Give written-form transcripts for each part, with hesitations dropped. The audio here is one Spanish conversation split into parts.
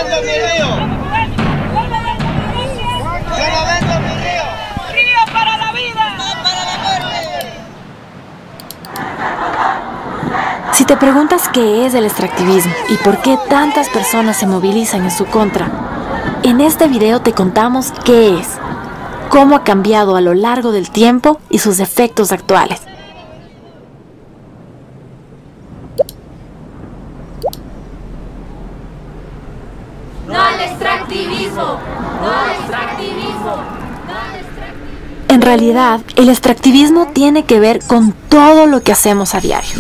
vendo mi río. Yo no vendo mi río. Río para la vida. Para la muerte. Si te preguntas qué es el extractivismo y por qué tantas personas se movilizan en su contra, en este video te contamos qué es, cómo ha cambiado a lo largo del tiempo y sus efectos actuales. No al extractivismo. No al extractivismo. En realidad, el extractivismo tiene que ver con todo lo que hacemos a diario.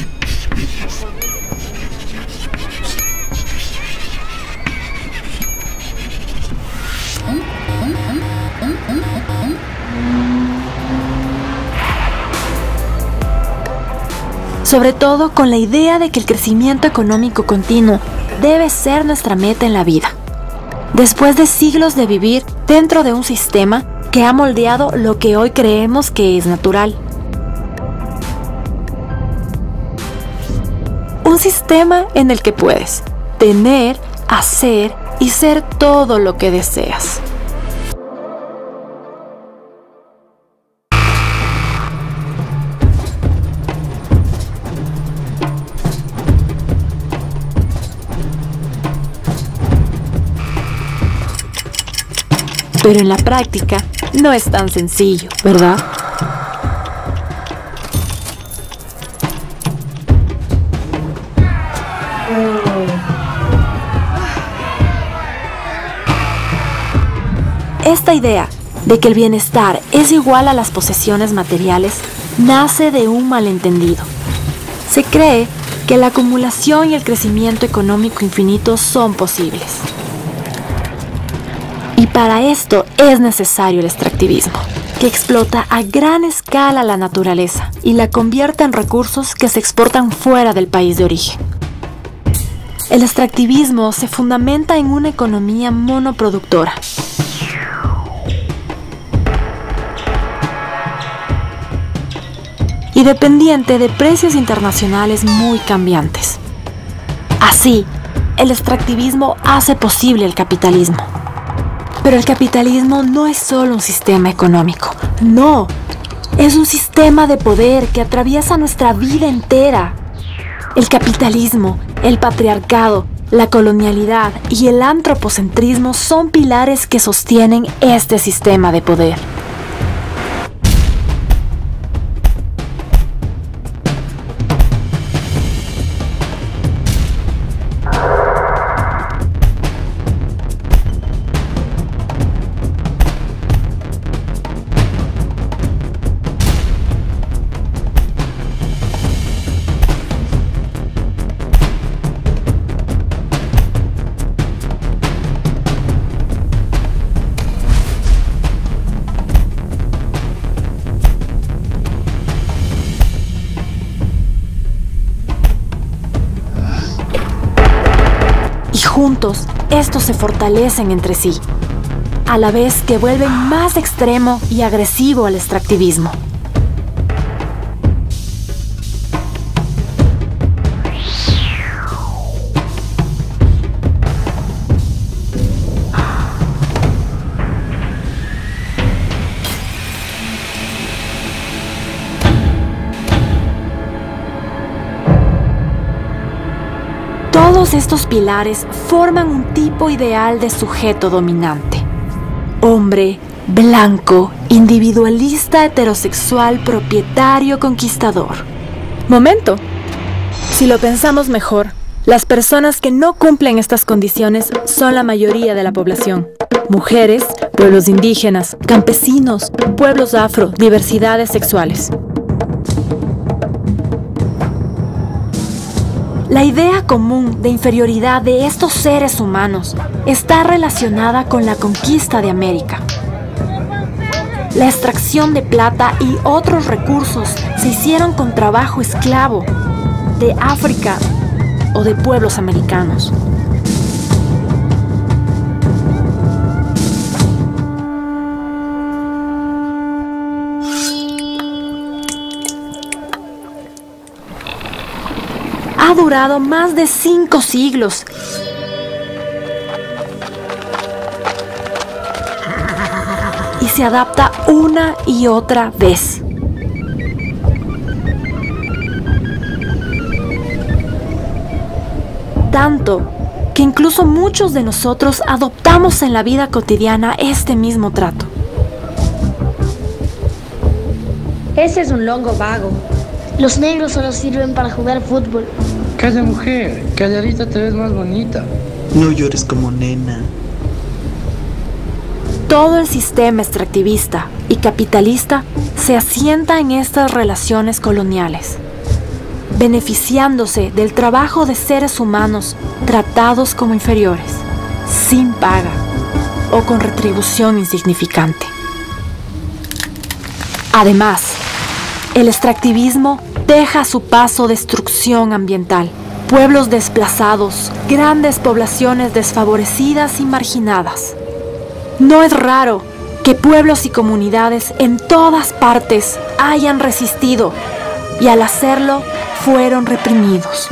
Sobre todo con la idea de que el crecimiento económico continuo debe ser nuestra meta en la vida. Después de siglos de vivir dentro de un sistema que ha moldeado lo que hoy creemos que es natural. Un sistema en el que puedes tener, hacer y ser todo lo que deseas. Pero en la práctica no es tan sencillo, ¿verdad? Esta idea de que el bienestar es igual a las posesiones materiales nace de un malentendido. Se cree que la acumulación y el crecimiento económico infinito son posibles. Y para esto es necesario el extractivismo, que explota a gran escala la naturaleza y la convierte en recursos que se exportan fuera del país de origen. El extractivismo se fundamenta en una economía monoproductora. Y dependiente de precios internacionales muy cambiantes. Así, el extractivismo hace posible el capitalismo. Pero el capitalismo no es solo un sistema económico, no, es un sistema de poder que atraviesa nuestra vida entera. El capitalismo, el patriarcado, la colonialidad y el antropocentrismo son pilares que sostienen este sistema de poder. Juntos, estos se fortalecen entre sí, a la vez que vuelven más extremo y agresivo al extractivismo. Todos estos pilares forman un tipo ideal de sujeto dominante. Hombre, blanco, individualista, heterosexual, propietario, conquistador. Momento. Si lo pensamos mejor, las personas que no cumplen estas condiciones son la mayoría de la población. Mujeres, pueblos indígenas, campesinos, pueblos afro, diversidades sexuales. La idea común de inferioridad de estos seres humanos está relacionada con la conquista de América. La extracción de plata y otros recursos se hicieron con trabajo esclavo de África o de pueblos americanos. Ha durado más de 5 siglos se adapta una y otra vez. Tanto que incluso muchos de nosotros adoptamos en la vida cotidiana este mismo trato. Ese es un longo vago. Los negros solo sirven para jugar fútbol. Calla, mujer, calladita te ves más bonita. No llores como nena. Todo el sistema extractivista y capitalista se asienta en estas relaciones coloniales, beneficiándose del trabajo de seres humanos tratados como inferiores, sin paga o con retribución insignificante. Además, el extractivismo deja a su paso destrucción ambiental, pueblos desplazados, grandes poblaciones desfavorecidas y marginadas. No es raro que pueblos y comunidades en todas partes hayan resistido y al hacerlo fueron reprimidos.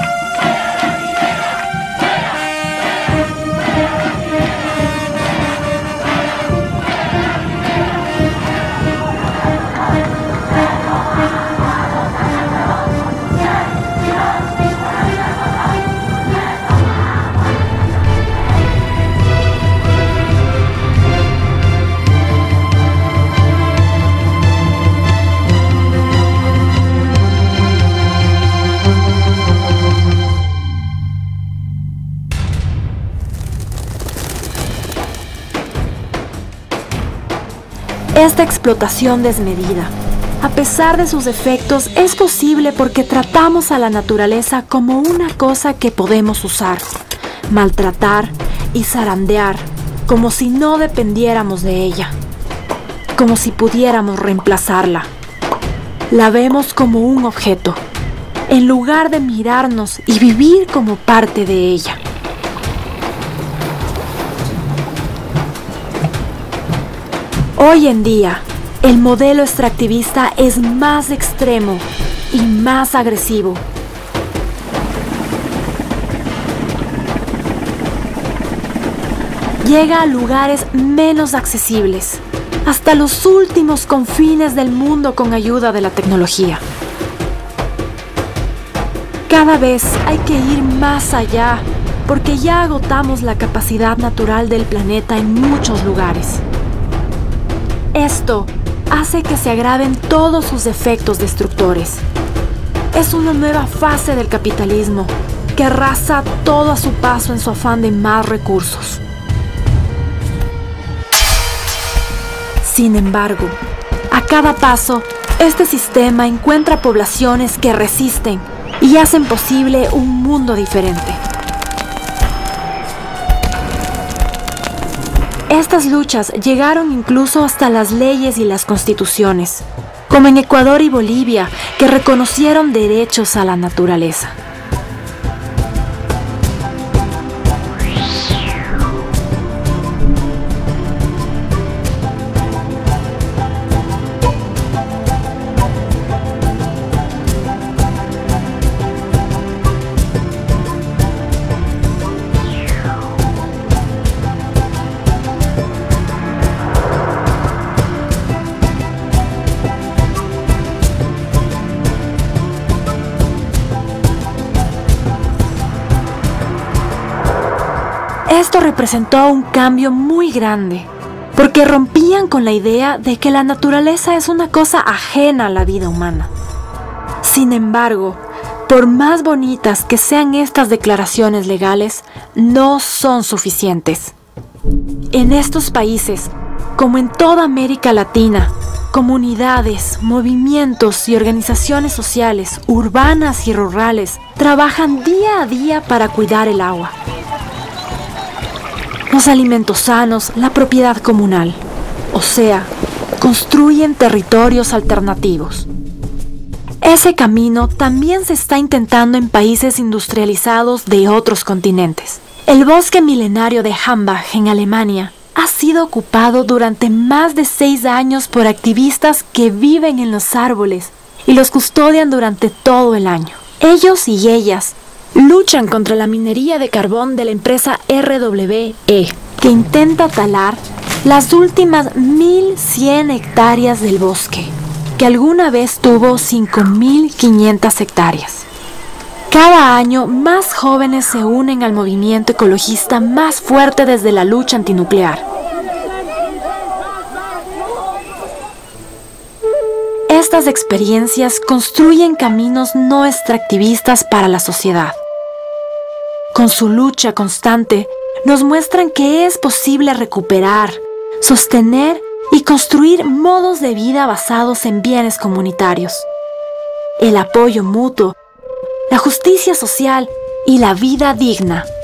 Esta explotación desmedida, a pesar de sus efectos, es posible porque tratamos a la naturaleza como una cosa que podemos usar, maltratar y zarandear, como si no dependiéramos de ella, como si pudiéramos reemplazarla. La vemos como un objeto, en lugar de mirarnos y vivir como parte de ella. Hoy en día, el modelo extractivista es más extremo y más agresivo. Llega a lugares menos accesibles, hasta los últimos confines del mundo con ayuda de la tecnología. Cada vez hay que ir más allá, porque ya agotamos la capacidad natural del planeta en muchos lugares. Esto hace que se agraven todos sus efectos destructores. Es una nueva fase del capitalismo que arrasa todo a su paso en su afán de más recursos. Sin embargo, a cada paso, este sistema encuentra poblaciones que resisten y hacen posible un mundo diferente. Estas luchas llegaron incluso hasta las leyes y las constituciones, como en Ecuador y Bolivia, que reconocieron derechos a la naturaleza. Esto representó un cambio muy grande, porque rompían con la idea de que la naturaleza es una cosa ajena a la vida humana. Sin embargo, por más bonitas que sean estas declaraciones legales, no son suficientes. En estos países, como en toda América Latina, comunidades, movimientos y organizaciones sociales, urbanas y rurales, trabajan día a día para cuidar el agua, los alimentos sanos, la propiedad comunal. O sea, construyen territorios alternativos. Ese camino también se está intentando en países industrializados de otros continentes. El bosque milenario de Hambach, en Alemania, ha sido ocupado durante más de 6 años por activistas que viven en los árboles y los custodian durante todo el año. Ellos y ellas luchan contra la minería de carbón de la empresa RWE, que intenta talar las últimas 1.100 hectáreas del bosque, que alguna vez tuvo 5.500 hectáreas. Cada año, más jóvenes se unen al movimiento ecologista más fuerte desde la lucha antinuclear. Estas experiencias construyen caminos no extractivistas para la sociedad. Con su lucha constante, nos muestran que es posible recuperar, sostener y construir modos de vida basados en bienes comunitarios. El apoyo mutuo, la justicia social y la vida digna.